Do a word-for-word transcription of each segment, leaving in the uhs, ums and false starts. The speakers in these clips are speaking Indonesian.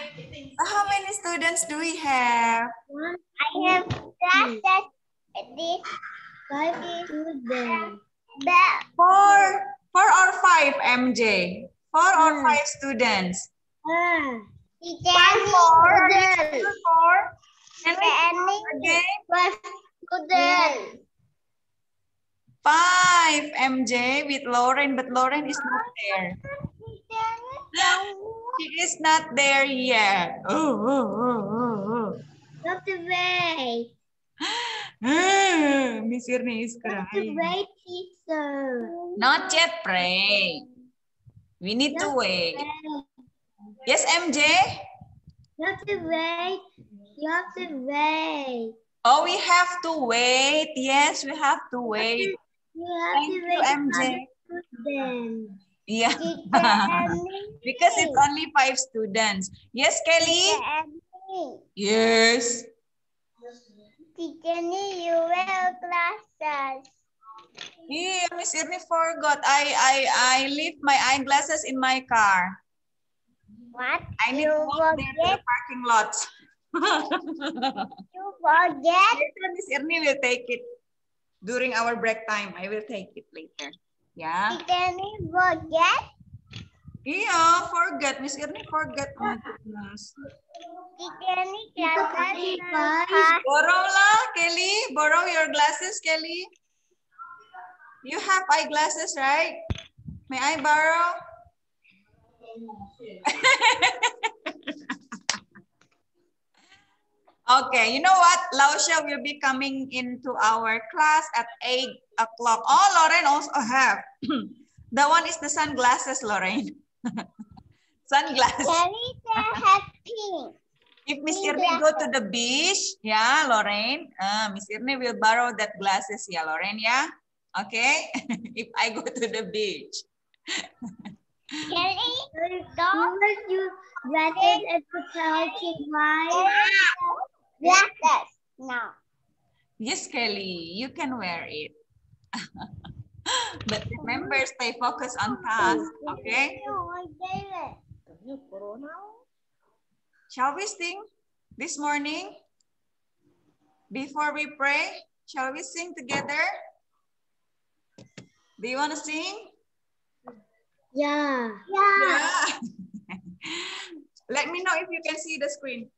How many students do we have? I have classes this five students. Four, four or five, M J? Four or Hmm. five students? Ah. Five, four. Are you sure four? Can we Teacher count again? five students. Five, M J, with Lauren, but Lauren is not there. She is not there yet. Oh, oh, oh, oh, oh. Not to wait. Ah, Miss Irni is Not to crying. wait, teacher. Not yet pray. We need to wait. Yes, M J? You have to wait. You have to wait. Oh, we have to wait. Yes, we have to wait. You have Thank to you, wait M J. for them. Yeah, because it's only five students. Yes, Kelly? Yes. Teacher, you will classes. Yeah, Miss Irni forgot. I I I leave my eyeglasses in my car. What? I need You to walk there to the forget? parking lot. You forget? Later, Miss Irni will take it during our break time. I will take it later. Yeah. Teacher, you forget? Yeah, forget. Miss Irni forget. Oh my goodness. Teacher, classes. Borrow lah, Kelly. Borrow your glasses, Kelly. You have eyeglasses, right? May I borrow? Okay, you know what? Lausha will be coming into our class at eight o'clock. Oh, Lauren also have. That one is the sunglasses, Lauren. Sunglasses. have pink. If Miss Irni go to the beach, yeah, Lauren, uh, Miss Irni will borrow that glasses, yeah, Lauren, yeah? Okay? If I go to the beach. Kelly, don't you glasses at the parking lot? Glasses. No. Yes, Kelly, you can wear it. But remember, stay focused on task, okay? Shall we sing this morning? Before we pray, shall we sing together? Do you want to sing? Yeah. Yeah. Yeah. Let me know if you can see the screen.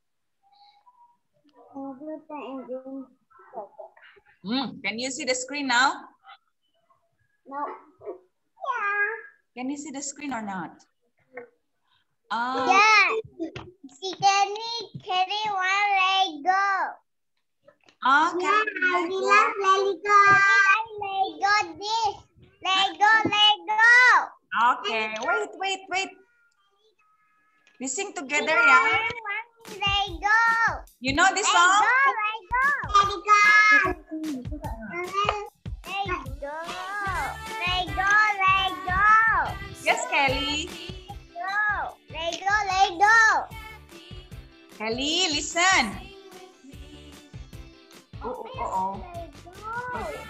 Mm, can you see the screen now? No. Yeah. Can you see the screen or not? Oh. Yeah. She can carry one Lego. Oh, Yeah, we love Lego. Lego this. Lego, Lego. okay. Wait, wait, wait. We sing together, Lego. yeah? Lego. You know this song? Lego. Lego. Lego. Lego. Lego. Yes, Kelly. Lego. Lego. Lego. Kelly, listen. Oh, oh, oh, oh. Okay.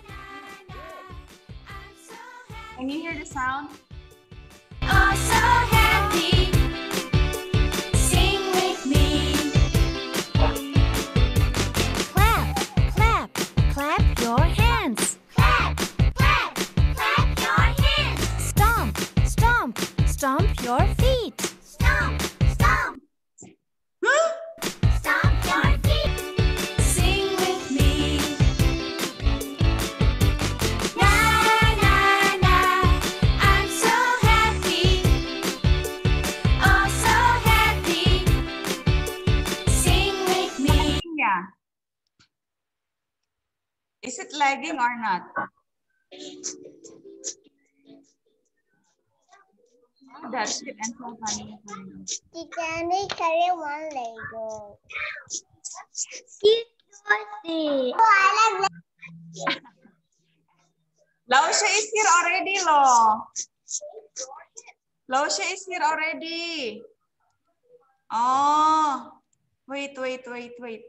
Can you hear the sound? Oh, so happy. Sing with me. Clap, clap, clap your hands. Clap, clap, clap your hands. Stomp, stomp, stomp your feet. Stomp, stomp, Huh? stomp your feet. Sing with me. Na, na, na. I'm so happy. Oh, so happy. Sing with me. Yeah. Is it lagging or not? That's it. And so funny. Titanic carry one Lego. Oh, I like Lausha is here already, Lo. Lausha is here already. Oh, wait, wait, wait, wait.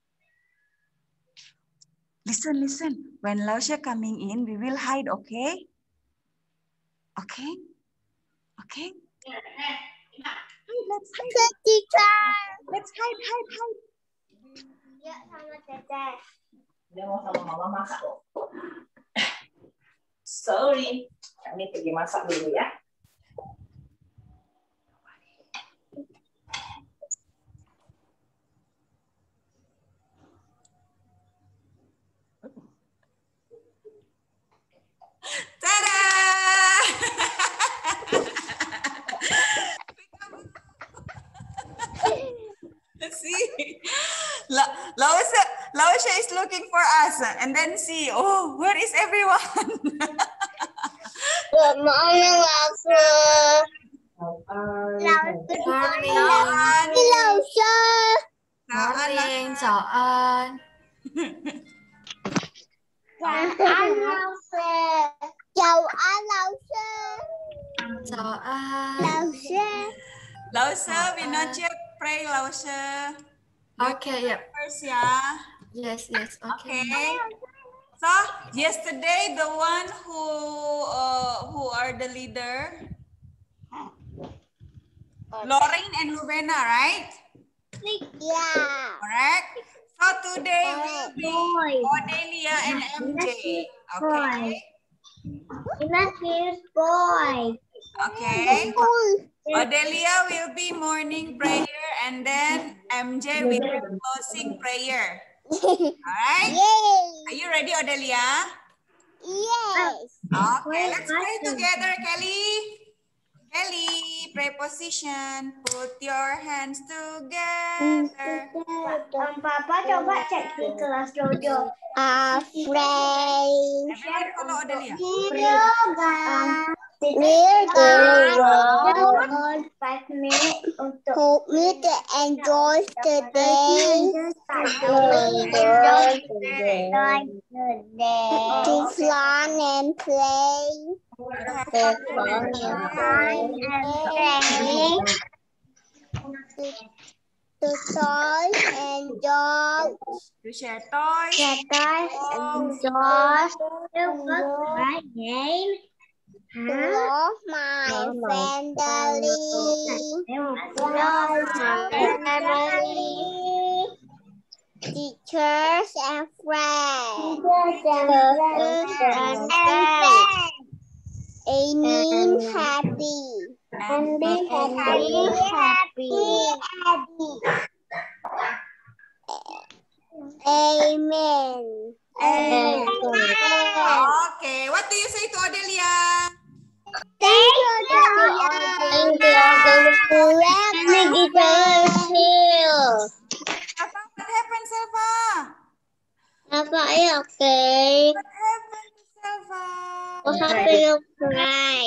Listen, listen. When Lausha coming in, we will hide, okay? Okay? Okay? let's hide. Teacher. Let's hide, hide, hide. Ya sama Tete. Dia mau sama mama masak loh. Sorry, kami pergi masak dulu ya. Tada! See, La Laosha, Laosha is looking for us, and then see, oh, where is everyone? Good morning, Laosha. Morning. Laosha. Morning. Chào ơn. Chào Laosha. Chào anh Laosha. Chào ơn. Laosha. Laosha, we not yet pray, Laosha. Okay, yep. First, yeah. Yes, yes. Okay. Okay. So yesterday, the one who uh, who are the leader, Lorraine and Lubena, right? Yeah. Correct. So today will be Odelia and M J. Okay. That is boy. Okay. Odelia will be morning prayer, and then M J will be closing prayer. All right. Yay. Are you ready, Odelia? Yes. Okay, let's pray together, Kelly. Kelly, pray position. Put your hands together. Um, Papa coba cek di kelas dojo. Afraid. Everyone follow Odelia. Um, We're going five minutes untuk hope me to enjoy today. Enjoy today. To fun and play. To fun and play. To toys and dogs. To share toys. To toys and dogs. To my game. To love my family. Love my family. Teachers and friends. Teachers and friends. Aiming happy. And Being happy. Happy. Amen. Amen. Okay, what do you say to Odelia? Thank you, Odelia. Thank you, Odelia. Let me get here. Selva, what happened, Selva? Apa ya, okay? What happened, Selva? What happened to cry?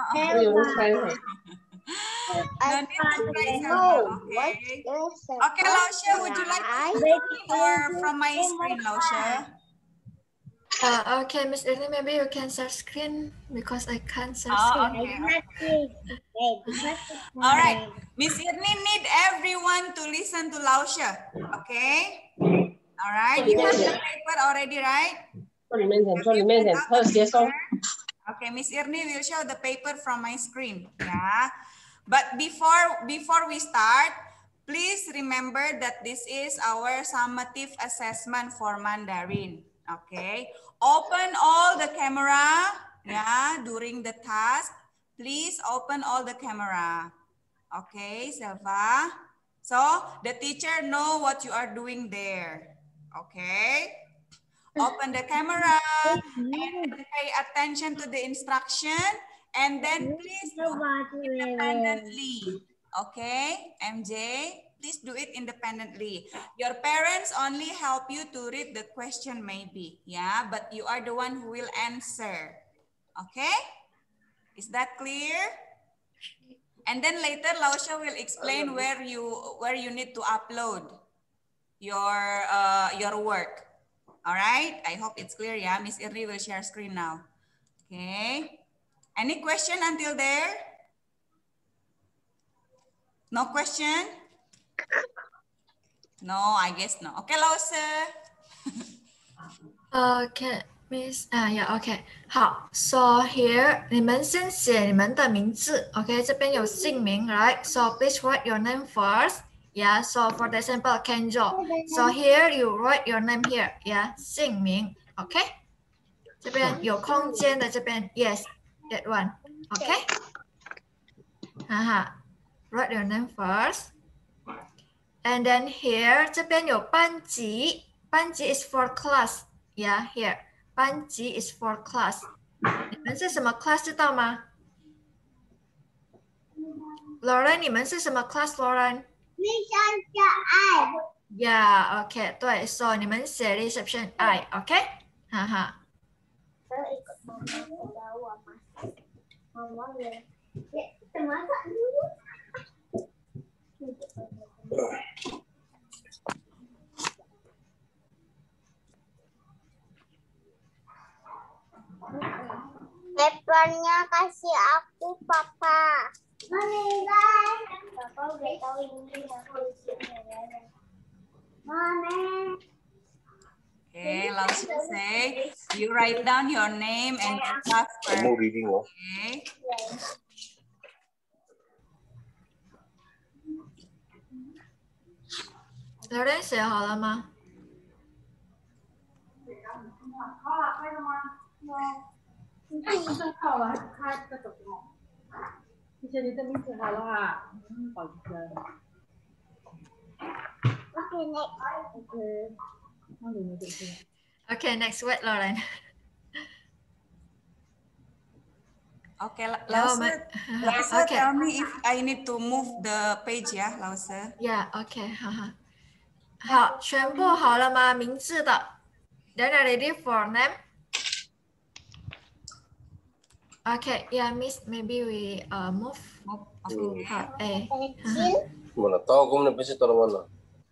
No need to cry, Selva. Okay. Okay, Laosha, would you like to speak or from my screen, Laosha? Uh, okay, Miss Irni, maybe you can share screen because I can't share Oh, screen. okay. All right. Miss Irni need everyone to listen to Laosha. Okay? All right. You have the paper already, right? Okay, Miss Irni will show the paper from my screen. Yeah. But before before we start, please remember that this is our summative assessment for Mandarin. Okay. Open all the camera. Yeah, during the task, please open all the camera. Okay, Selva. So the teacher know what you are doing there. Okay. Open the camera and pay attention to the instruction, and then please do it independently. Okay, M J, please do it independently. Your parents only help you to read the question maybe, yeah, but you are the one who will answer. Okay, is that clear? And then later Laosha will explain where you where you need to upload your uh, your work. All right, I hope it's clear, yeah. Miss Irni will share screen now. Okay. Any question until there? No question? No, I guess no. Okay, Laosha. Uh, can Miss 啊呀 ，OK， 好 ，So here 你们先写你们的名字 ，OK， 这边有姓名 ，right？So please write your name first. Yeah. So for the example, Kenjo. So here you write your name here. Yeah. 姓名 ，OK。这边有空间的这边 ，Yes, that one. OK。哈哈 ，write your name first. And then here 这边有班级，班级 is for class. Yeah, here. 班级 is for class. 你们是什么 class 知道吗 ？Lauren， 你们是什么 class Lauren？ Yeah, OK， 对 ，So 你们写 reception I，OK， 哈哈。 Papernya kasih aku, Papa. Meninggal. Papa udah tahu ini Mana? Okay, langsung say, you write down your name and your class first. Kamu reading loh. Okay. Lauren 写好了吗？ 好了，开个手机吗？谢谢你的名字好了哈，嗯，好的。 Okay, next. Okay, next word Lauren. Okay, Ya, Lause, Ma- Lause, Okay. tell me if I need to move the page ya, Lause. Yeah, OK，哈哈。好，全部好了吗？名字的。Then are ready for name? Okay, yeah, Miss, maybe we uh move Move. to Okay. part A. Pencil. Mana tahu kamu nak pergi taruh mana?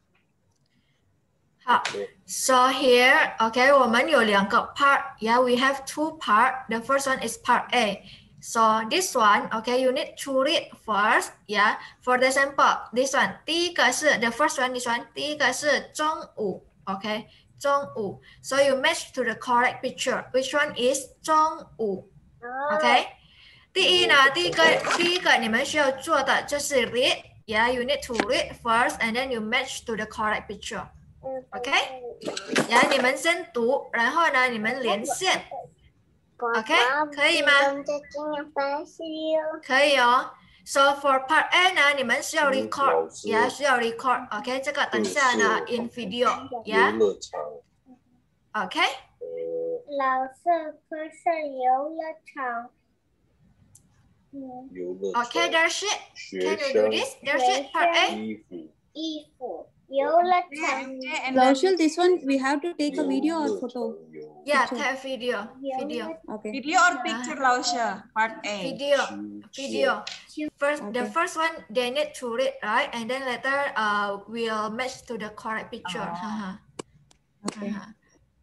好 ，So here, okay, 我们有两个 part. Yeah, we have two part. The first one is part A. So this one, okay, you need to read first. Yeah, for the example, this one. 第一个是 the first one, this one. 第一个是中午 ，okay, 中午 So you match to the correct picture. Which one is 中午 OK， 第一呢，第一个第一个你们需要做的就是 read. Yeah, you need to read first, and then you match to the correct picture. OK， 呀，你们先读，然后呢，你们连线。OK， 可以吗？可以哦。So for part A 呢，你们需要 record， 呀，需要 record。OK， 这个等下呢 in video， 呀。 游乐场。 OK。 老师，可是游乐场。 游乐场。 OK, that's it. 学 Can you do 生。 this? That's it. Part A. 衣服。 衣服。游乐场。 And then Laushul, this one we have to take a video or photo? Yeah, Picture. take video. Video. Okay. video or picture, Lausha? Part A. Video. Video. First, the Okay. first one they need to read, right? And then later, uh, we'll match to the correct picture. Oh. Haha. Okay. Haha.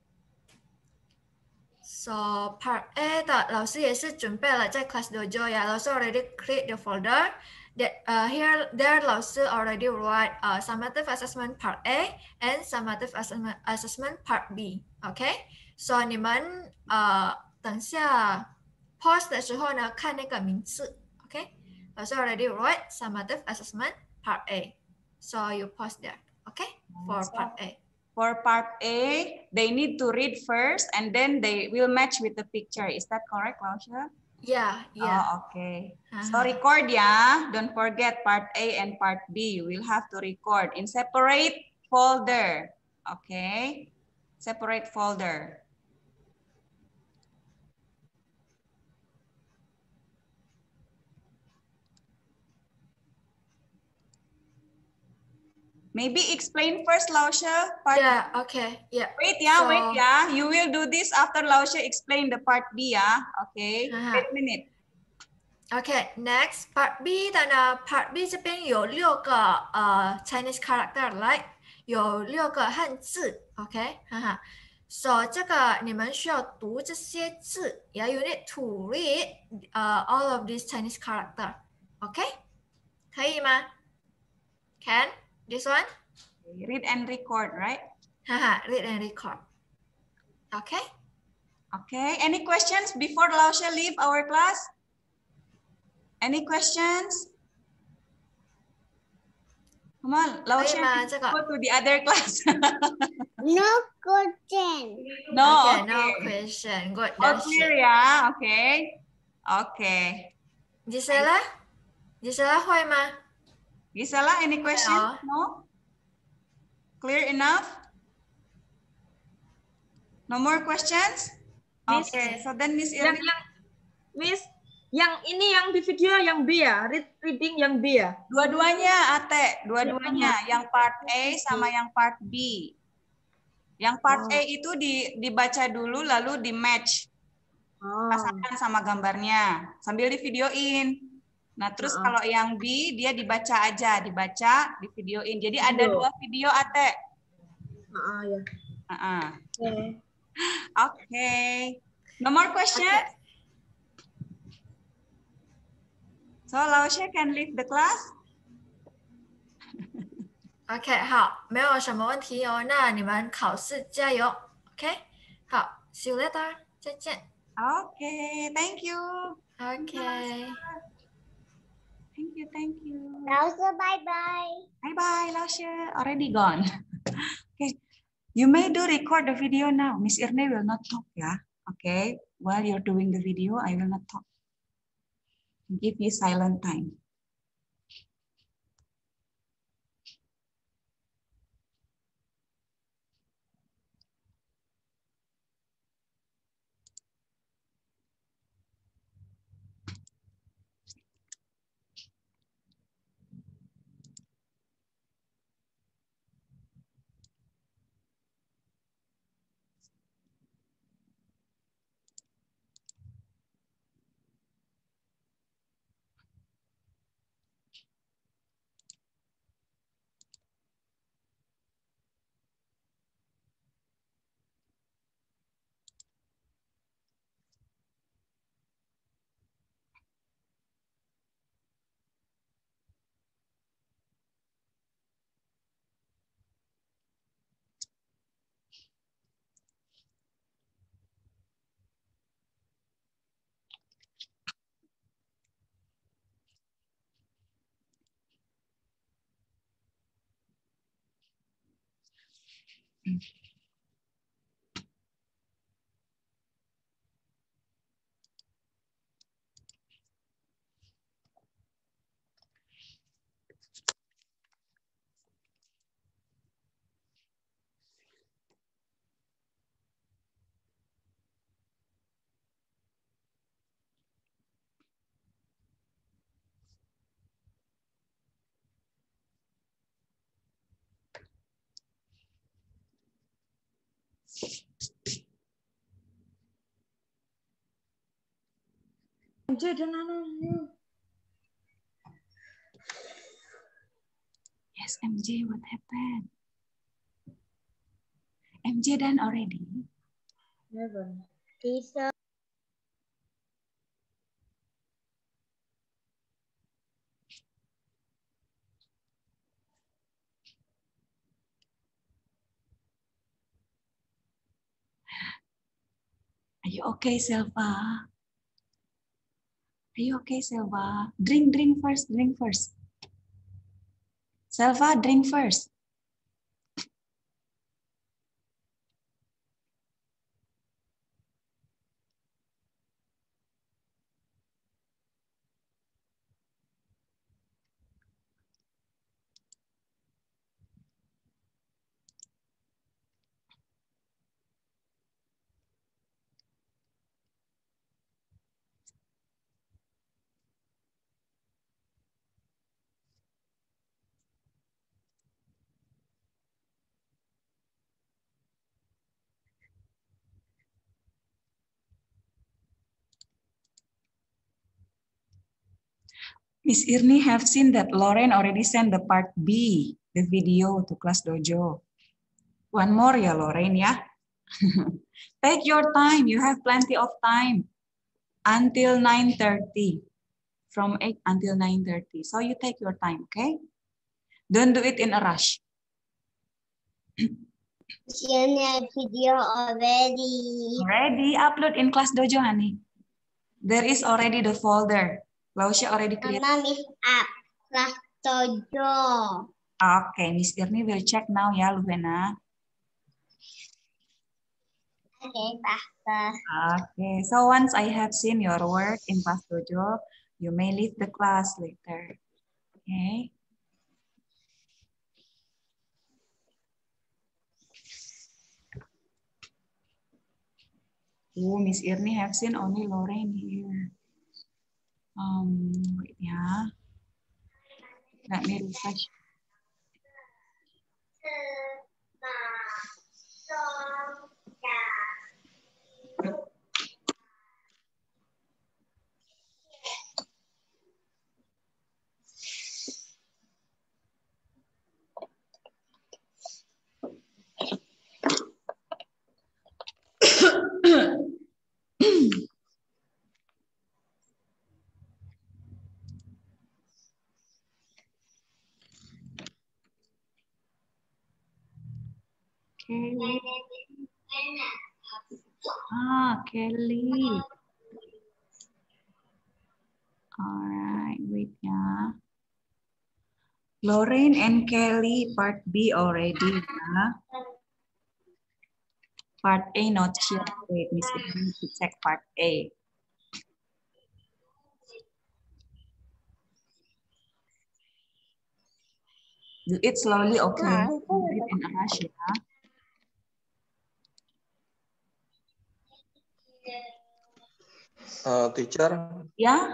So part A 的老师也是准备了在 Class Dojo 呀，老师 already create the folder. That uh, here there 老师 already write uh, summative assessment part A and summative assessment assessment part B. Okay, so 你们呃等下 pause 的时候呢看那个名字。Okay, 老师 already write summative assessment part A. So you pause there. Okay, for part A. For part A, they need to read first and then they will match with the picture. Is that correct, Lausha? Yeah, yeah. Oh, okay. So Uh-huh. record, yeah. Don't forget part A and part B. You will have to record in separate folder. Okay. Separate folder. Maybe explain first, Lausha. Part Yeah, okay, yeah. Wait, yeah, So- wait, yeah. You will do this after Lausha explain the part B, yeah. Okay. Uh-huh. Wait a minute. Okay, next part B 的呢，part B 这边有六个呃 Chinese character，来有六个汉字 ，OK， 哈哈。So 这个你们需要读这些字 ，Yeah, you need to read 呃 all of these Chinese character，OK，、可以吗 ？Can this one？ Read and record, right? 哈哈，read and record，OK，、 Okay, any questions before Lausha leave our class? Any questions? Come on, Lausha, go to the other class. No question. No, okay, okay. no question. Good. All That's clear it. ya, okay. Okay. Gisela? Gisela 会吗？ Gisela, any questions? No? Clear enough? No more questions? Miss, Okay, so then Miss yang, Irni. yang, Miss, yang ini yang di video yang B ya, read, reading yang B ya. Dua-duanya, Ate, dua-duanya, yang part A sama yang part B. Yang part Oh. A itu di, dibaca dulu lalu di match. Oh. Pasangan sama gambarnya sambil divideoin. Nah, terus Uh-uh. kalau yang B dia dibaca aja, dibaca, divideoin. Jadi Video. ada dua video, Ate. Uh-uh, ya. Uh-uh. Oke. Okay. Okay. No more questions? Okay. So Lausha can leave the class? OK， 好，没有什么问题哦。那你们考试加油 ，OK？ 好 ，See you later， 再见。 Okay, thank you. OK， Thank you, thank you. Lausha, bye-bye. Bye-bye, Lausha. Already gone. Okay, you may do record the video now. Miss Irne will not talk, ya. Okay, while you're doing the video, I will not talk. Give you silent time. Yes, M J, what happened? M J done already? Never. Teacher. Are you okay, Selva? Are you okay, Selva? Drink, drink first, drink first. Selva, drink first. Miss Irni have seen that Lauren already sent the part B, the video to Class Dojo. One more ya, Lauren, ya. Take your time. You have plenty of time until nine thirty. From eight until nine thirty. So you take your time, okay? Don't do it in a rush. Share video already. Already upload in Class Dojo, honey. There is already the folder. Lausha already created. Mama is up. Class Dojo. Okay, Miss Irni will check now ya, Luvena. Okay, Pastor. Okay, so once I have seen your work in Class Dojo, you may leave the class later. Okay. Oh, Miss Irni have seen only Lorraine here. Um, wait, yeah. Let me refresh. Kelly. Ah, Kelly. All right, wait, yeah. Lorraine and Kelly, part B already, yeah. Part A not yet. Wait, Miss Irni to check part A. Do it slowly, okay? Do it in a rush, ya. Uh, teacher, Ya,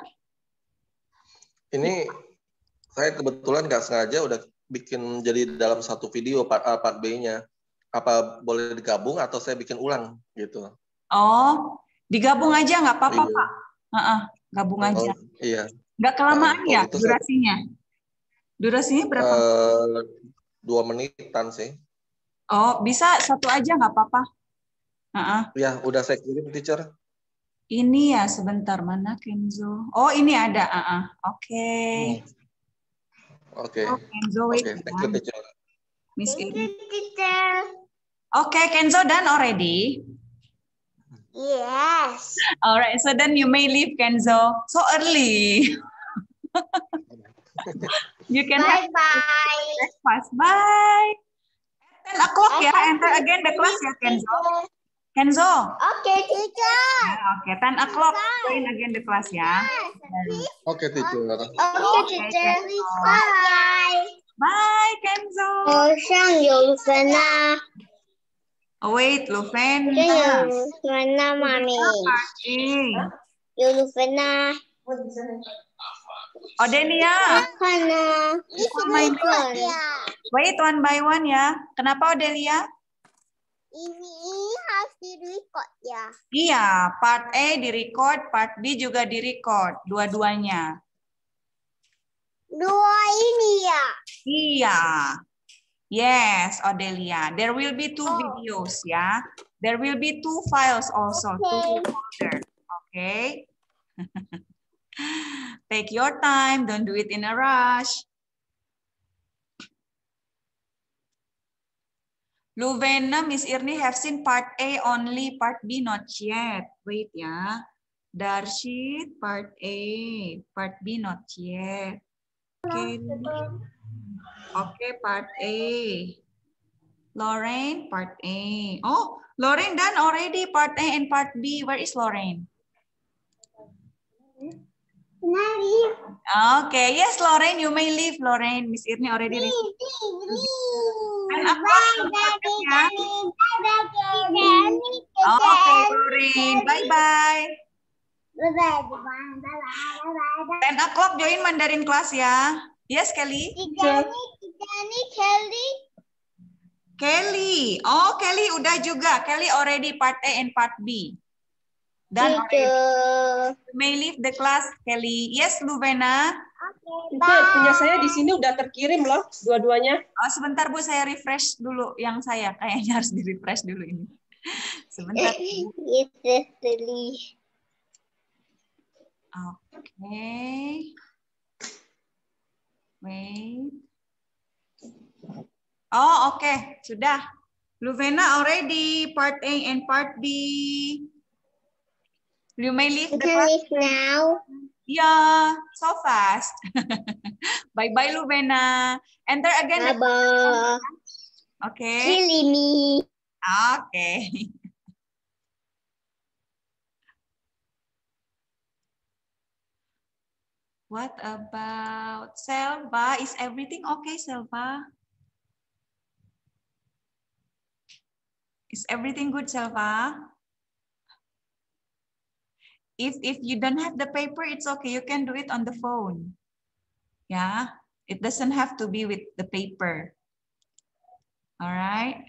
ini saya kebetulan nggak sengaja udah bikin jadi dalam satu video part A, part B-nya. Apa boleh digabung atau saya bikin ulang gitu? oh, digabung aja nggak apa-apa, Iya. Pak. Uh-uh, gabung Oh, aja. iya. Nggak kelamaan Oh, ya gitu, durasinya? Durasinya berapa? Uh, dua menitan sih. Oh, bisa satu aja nggak apa-apa. Uh-uh. Ya, udah saya kirim, teacher. Ini ya sebentar, mana Kenzo? Oh, ini ada. Uh-uh. Oke. Hmm. Oke. Oh, Kenzo, Oke, wait. thank you, teacher. Miss Thank Irni. you, teacher. Oke, Kenzo done already? Yes. All right, so then you may leave, Kenzo. So early. You can have Bye-bye. breakfast. Bye. ten o'clock ya, enter again the class ya, Kenzo. Kenzo. Okay, teacher. Oke, ten o'clock join again the class ya. Oke, teacher. Okay, teacher. Bye. Bye, Kenzo. 我上有分啊， Oh, wait, Luvena. 这有分啊，妈咪， Parking. 有分啊， Odelia. 看呢，一起来看呀。 Wait, one by one ya. Kenapa Odelia? Ini ini harus di record ya. Iya, part A di-record, part B juga di-record. Dua-duanya. Dua ini ya. Iya. Yes, Odelia. There will be two Oh. videos ya. There will be two files also, two folder. Okay. Take your time. Don't do it in a rush. Luvena, Miss Irni have seen part A only, part B not yet. Wait ya. Darshit, part A, part B not yet. Okay. Okay, part A. Lorraine, part A. Oh, Lorraine done already part A and part B. Where is Lorraine? Nari. Okay, yes, Lorraine, you may leave, Lorraine. Miss Irni already received. And Bye, apa? Daddy, Ya. Daddy, Daddy, Daddy, Okay, Lorraine. Bye-bye. Bye-bye, bye-bye, bye-bye. ten o'clock join Mandarin class ya. Yes, Kelly? Daddy, Daddy, Kelly. Kelly. Oh, Kelly udah juga. Kelly already part A and part B. Dan already. Teacher. You may leave the class, Kelly. Yes, Luvena. Okay, Teacher, punya saya di sini udah terkirim loh, dua-duanya. Oh, sebentar Bu, saya refresh dulu yang saya. Kayaknya harus di-refresh dulu ini. Sebentar. Yes, Leslie. Oke. Wait. Oh, oke. Sudah. Luvena already, part A and part B. You may leave I the can class. leave now. Yeah, so fast. Bye-bye, Luvena. Enter again. the- Bye-bye. Okay. Silly me. Okay. What about Selva? Is everything okay, Selva? Is everything good, Selva? If if you don't have the paper, it's okay. You can do it on the phone. Yeah, it doesn't have to be with the paper. All right.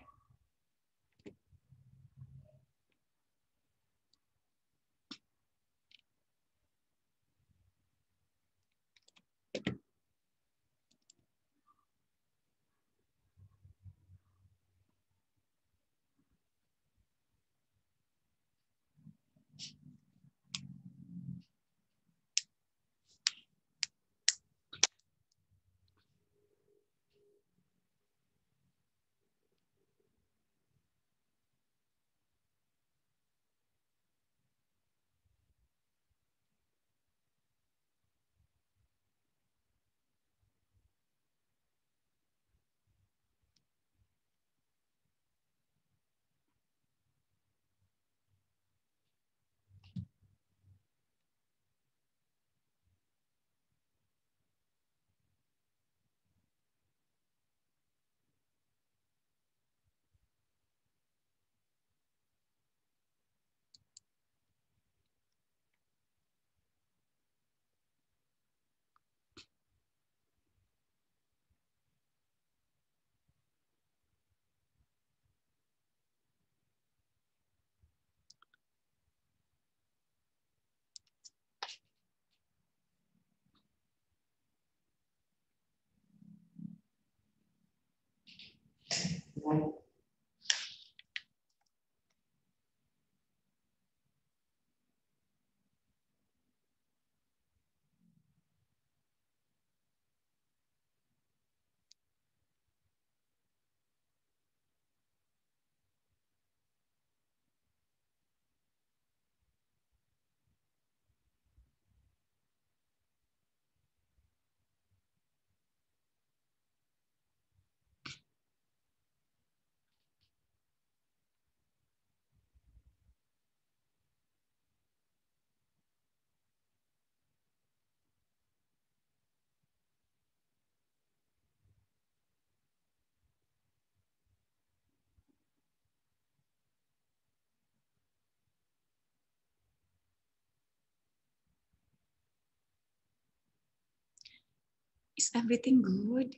Is everything good?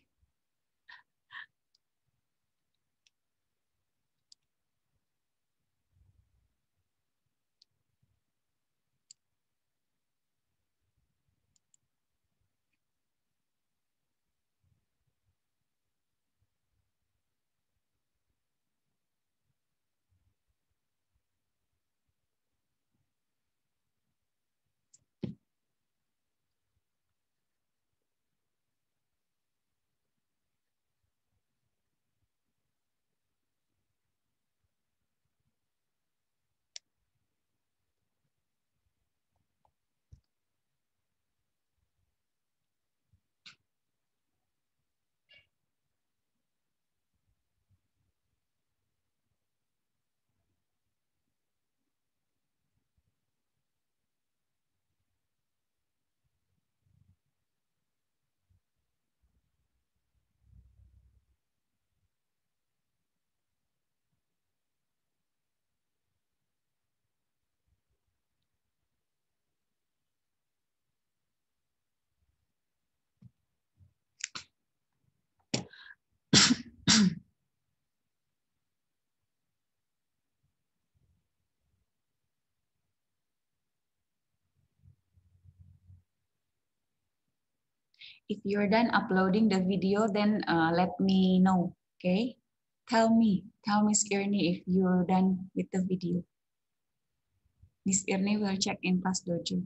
If you're done uploading the video, then uh, let me know, okay? Tell me, tell Miss Irni if you're done with the video. Miss Irni will check in Class Dojo.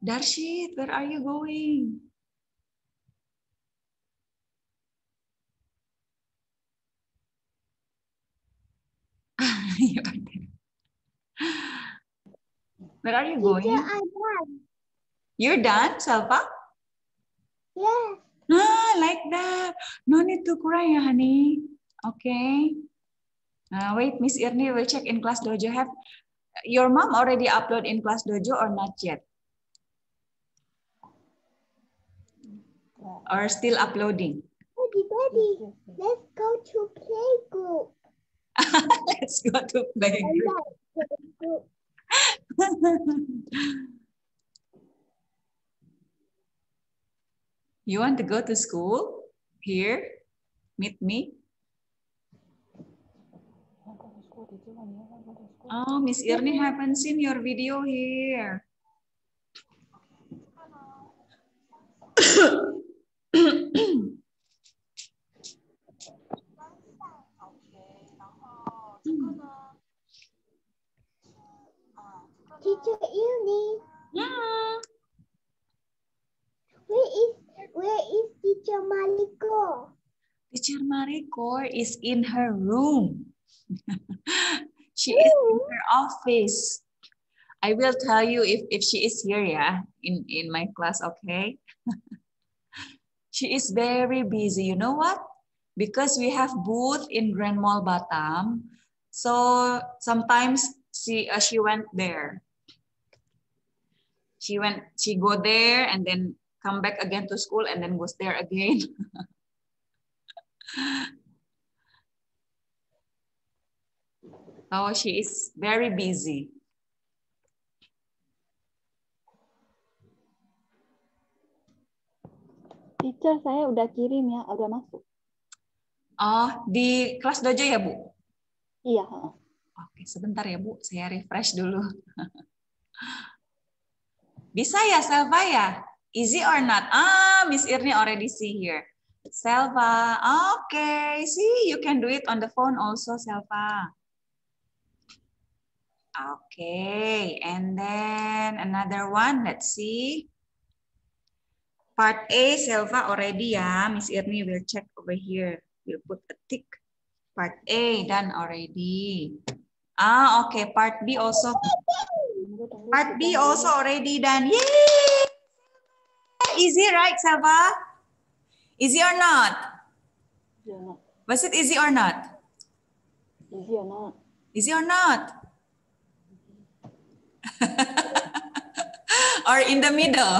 Darshit, where are you going? Where are you going? Teacher, I'm done. You're done, Selva? Yes. Ah, like that. No need to cry, ya, honey. Okay. Uh, wait, Miss Irni will check in Class Dojo. Have your mom already upload in Class Dojo or not yet? Or still uploading? Daddy, Daddy, let's go to playgroup. Let's go to play. I like playgroup. You want to go to school? Here? Meet me? Oh, Miss Irni haven't seen your video here. Teacher Irni, Hmm. where is where is Teacher Maliko? Teacher Mariko is in her room. She is in her office. I will tell you if, if she is here, yeah, in, in my class, okay? She is very busy. You know what? Because we have booth in Grand Mall Batam, so sometimes she uh, she went there. She went, she go there and then come back again to school and then goes there again. So she is very busy. Teacher, saya udah kirim ya, udah masuk. Oh, di kelas dojo ya, Bu? Iya. Oke, sebentar ya, Bu. Saya refresh dulu. Bisa ya, Selva ya? Easy or not? Ah, Miss Irni already see here. Selva, okay. See, you can do it on the phone also, Selva. Okay, and then another one, let's see. Part A, Selva already ya. Miss Irni will check over here. We'll put a tick. Part A, done already. Ah, okay. Part B also. Part B also already done. Yay! Easy, right, Selva? Easy or not? Was it easy or not? Easy or not? Easy or not? Or in the middle?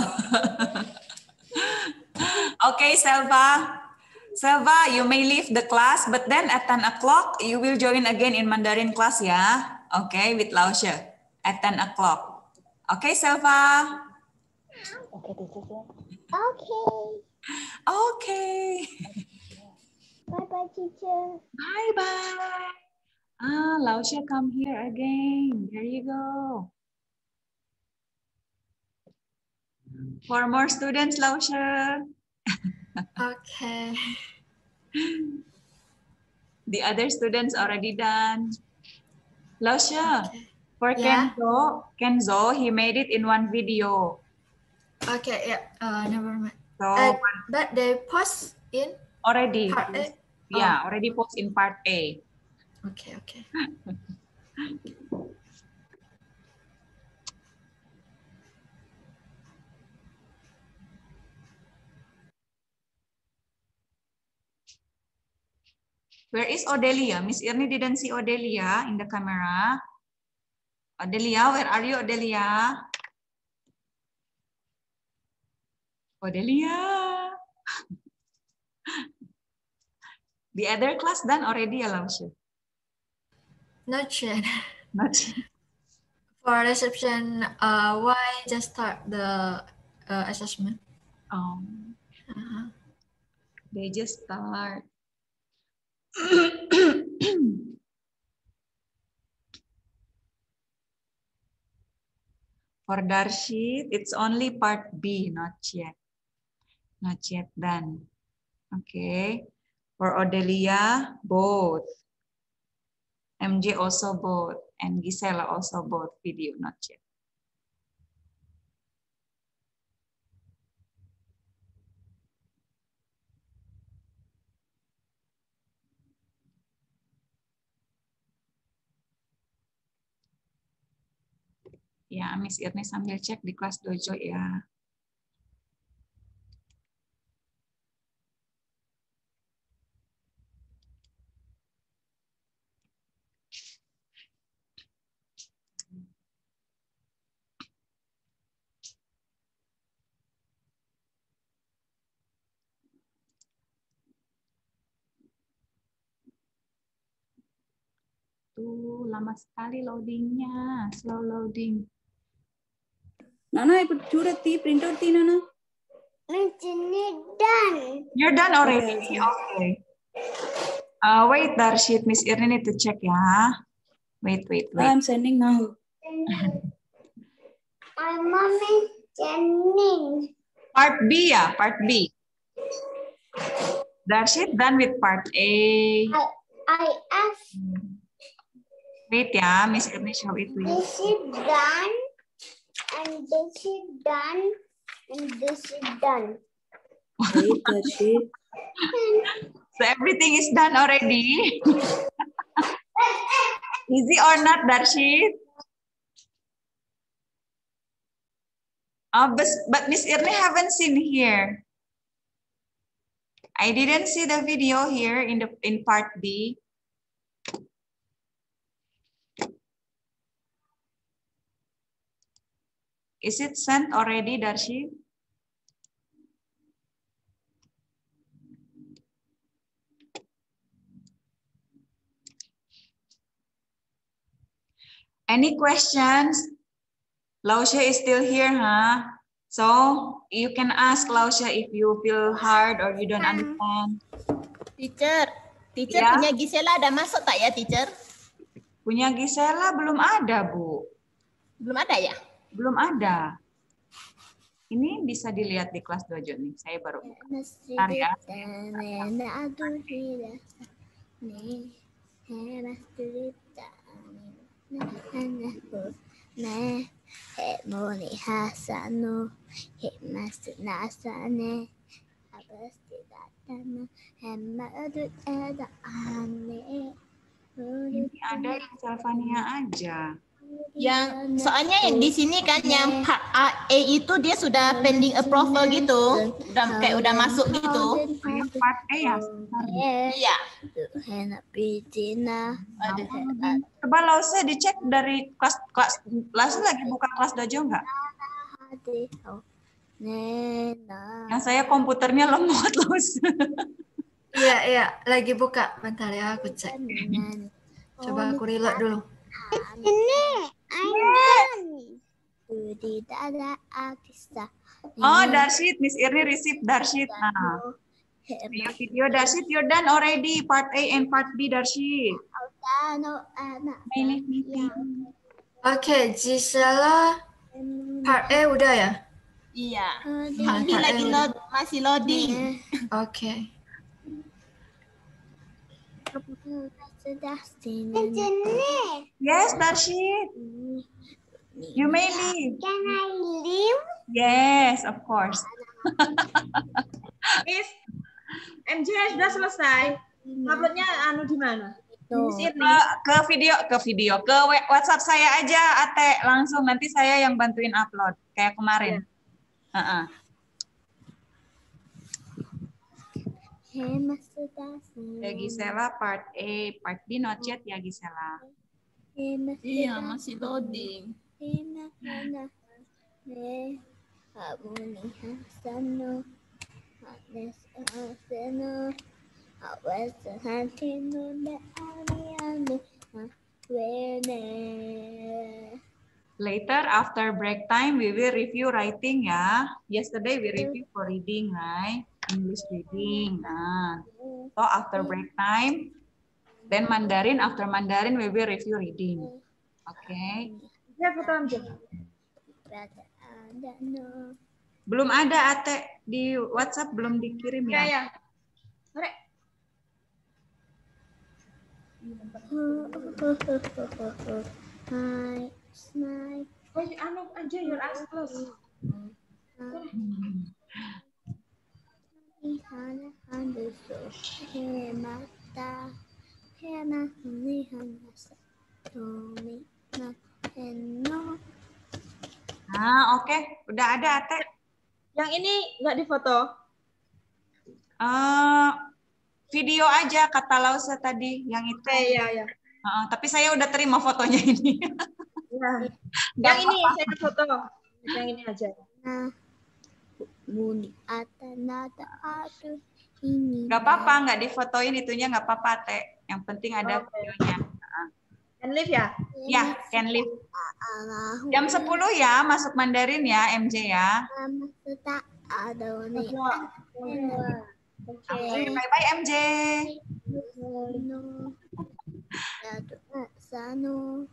Okay, Selva. Selva, you may leave the class, but then at ten o'clock, you will join again in Mandarin class, yeah? Okay, with Laoshe at ten o'clock. Okay, Selva? Oke, teacher. Okay. Okay. Bye-bye, teacher. Bye-bye. Ah, Laoshe, come here again. There you go. For more students, Laoshe. Okay. The other students already done. Laoshe, Okay. for Yeah. Kenzo, Kenzo, he made it in one video. Okay, yeah. Uh, never mind. So Uh, but they post in already, part A. yeah, already post in part A. Okay, okay. Where is Odelia? Miss Irni didn't see Odelia in the camera. Odelia, where are you, Odelia? Odelia. The other class done already, Laoshe? Not yet. Not yet. For reception, uh, why just start the uh, assessment? Um, Uh-huh. they just start. For Darshit, it's only part B, not yet. Not yet done. Okay. For Odelia, both. M J also both. And Gisela also both video, not yet. Ya, Miss Irni sambil cek di kelas dojo ya. Tuh, lama sekali loadingnya, slow loading. Nana ikut curhat di printer ti Nana. Ini done. You're done already? Okay, Okay. Uh, wait, Darshit, Miss Irni need to check ya. Wait, wait, wait. I'm sending now. My mommy sending. Part B ya, part B. Darshit done with part A. I I asked. Wait ya, Miss Irni show it to you. This is done, and this is done, and this is done. Wait, Darshit. So everything is done already. Easy or not, Darshit? Oh, but, but Miss Irni haven't seen here. I didn't see the video here in the in part B. Is it sent already, Darshit? Any questions? Lausha is still here, huh? So you can ask Lausha if you feel hard or you don't understand. Teacher, teacher Ya. punya Gisela ada masuk tak ya, teacher? Punya Gisela belum ada, Bu. Belum ada ya? Belum ada. Ini bisa dilihat di kelas dojo nih. Saya baru buka. Bentar ya. Ini ada yang Salvania aja. Yang soalnya yang di sini kan yang part A itu dia sudah pending approval gitu, udah kayak udah masuk gitu. Yang part A ya. Iya. Coba Lausha dicek dari kelas kelas Lausha lagi buka kelas dojo enggak? Yang saya komputernya lemot, Lausha. Iya, iya, lagi buka. Bentar ya, aku cek. Coba aku reload dulu. Ini, I'm done. Tidak ada artista. Oh, Darshit, Miss Irni receive Darshit. Nah, video, video Darshit, you're done already. Part A and part B, Darshit. Ini meeting. Oke, Gisela, part A udah ya? Iya. Part B lagi load, masih loading. Oke. Yes, Darshit. You may leave. Can I leave? Yes, of course. Miss, M J sudah selesai. Uploadnya anu di mana? Miss Irni. Ke, ke video, ke video, ke WhatsApp saya aja, Ate, langsung nanti saya yang bantuin upload kayak kemarin. Ya. Uh-uh. Ya Gisela part A, part B not yet ya Gisela. Iya, masih loading. Later after break time we will review writing ya. Yesterday we review for reading, right? English reading. Nah, so after break time, then Mandarin. After Mandarin we will review reading. Oke. Okay. Ya, foto ambil. Belum ada Ate di WhatsApp, belum dikirim ya? Ya, ya. Sore. Hi, smile. Oh, anu aja your eyes closed. Ah, oke. Okay. Udah ada, Ate. Yang ini nggak difoto? Uh, video aja, kata Lause tadi. Yang itu. Eh, iya, iya. Uh, tapi saya udah terima fotonya ini. Nah, Gak yang ini apa-apa. saya foto. Yang ini aja. Nah, muni atanada atu ini. Gak apa-apa, nggak difotoin itunya nggak apa-apa, Teh. Yang penting ada Oke. videonya. Can live ya? Ya, can live. Jam sepuluh ya, masuk Mandarin ya, M J ya. Maksudnya ada nih. Oke, bye-bye M J. Sano.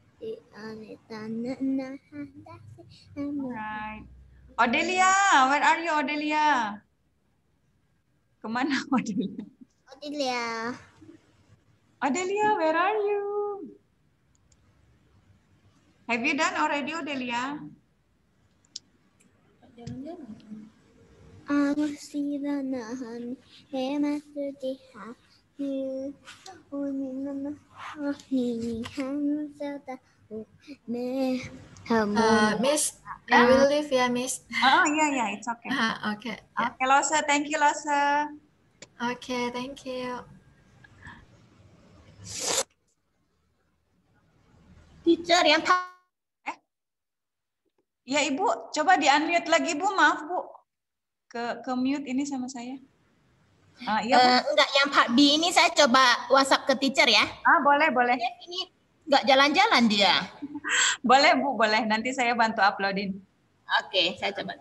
Alright. Odelia, where are you, Odelia? Kemana Odelia? Odelia. Odelia, where are you? Have you done already, Odelia? Arsiranahan hematutiha uninana ahinihan sata me Uh, Miss, I will leave ya, Miss. Oh iya iya, it's okay. Uh, okay. Oke, okay, Lose, thank you Lose. Okay, thank you. Teacher yang eh, ya Ibu, coba di unmute lagi Bu, maaf Bu, ke ke mute ini sama saya. Ah, iya, Bu. Uh, enggak, yang Pak B ini saya coba WhatsApp ke teacher ya. Ah, boleh, boleh. Ini enggak jalan-jalan dia. Boleh, Bu, boleh. Nanti saya bantu uploadin. Oke, saya coba.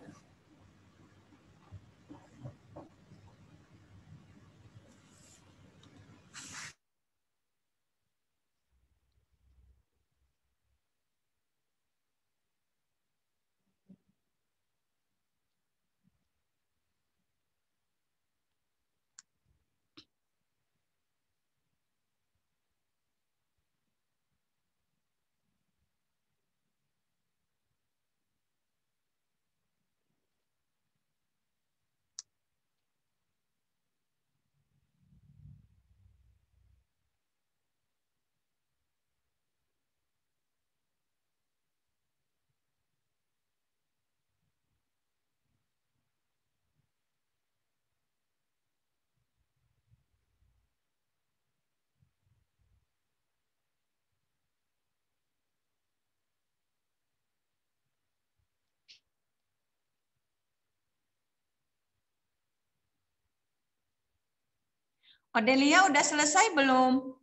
Odelia udah selesai belum?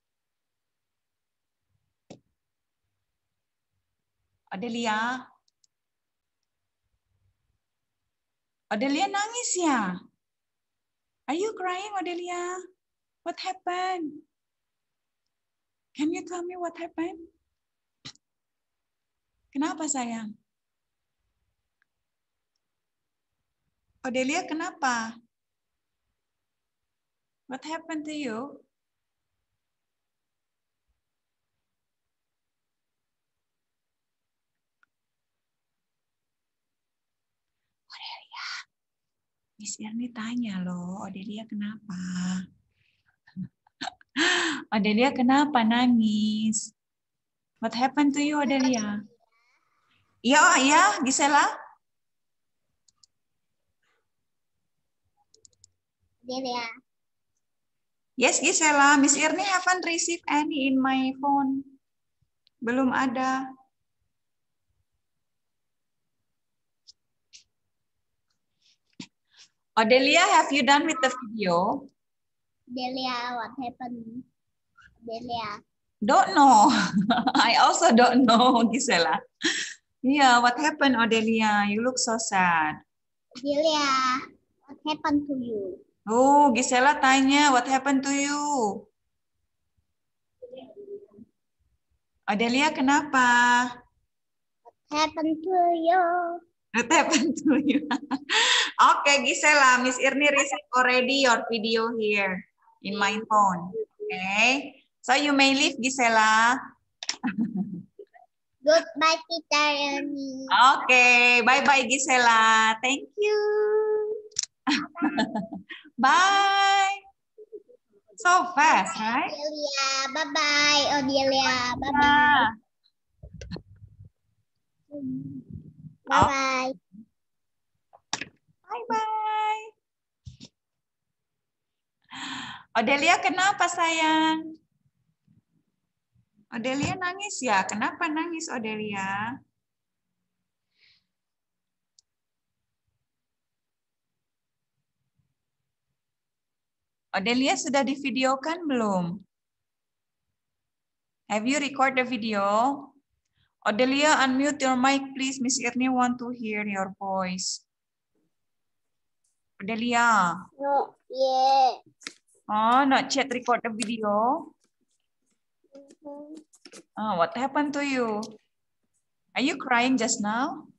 Odelia? Odelia nangis ya? Are you crying, Odelia? What happened? Can you tell me what happened? Kenapa sayang? Odelia kenapa? What happened to you? Odelia, Miss Irni tanya loh, Odelia kenapa? Odelia kenapa nangis? What happened to you, Odelia? Iya, iya, Gisela. Odelia. Yes, Gisela. Miss Irni haven't received any in my phone. Belum ada. Odelia, have you done with the video? Odelia, what happened? Odelia. Don't know. I also don't know, Gisela. Yeah, what happened, Odelia? You look so sad. Odelia, what happened to you? Oh, Gisela tanya, what happened to you? Odelia, kenapa? What happened to you? What happened to you? Okay, Gisela, Miss Irni received already your video here in my phone. Okay, so you may leave, Gisela. Goodbye, Teacher Irni. Okay, bye-bye, Gisela. Thank you. Bye. So fast, right? Odelia, bye-bye. Odelia, bye-bye. Yeah. Bye-bye. Bye-bye. Odelia kenapa sayang? Odelia nangis ya? Kenapa nangis Odelia? Odelia sudah divideokan belum? Have you record the video? Odelia, unmute your mic please. Miss Irni want to hear your voice. Odelia. No, yeah. Oh, not yet record the video. Mhm. Oh, what happened to you? Are you crying just now?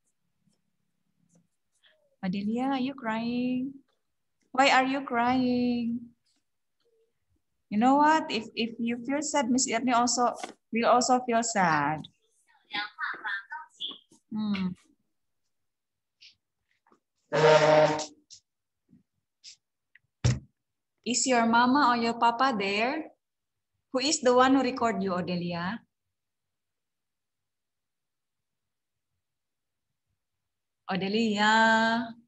Odelia, are you crying? Why are you crying? You know what? If if you feel sad, Miss Irni also will also feel sad. Hmm. Is your mama or your papa there? Who is the one who record you, Odelia? Odelia.